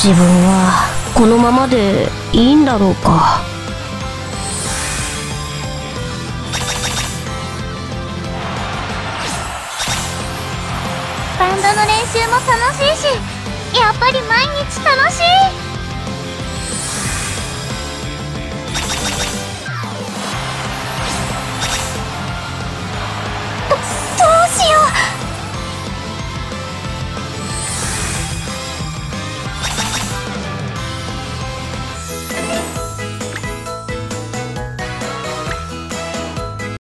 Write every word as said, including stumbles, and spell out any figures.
自分はこのままでいいんだろうか。 バンドの練習も楽しいし、やっぱり毎日楽しい。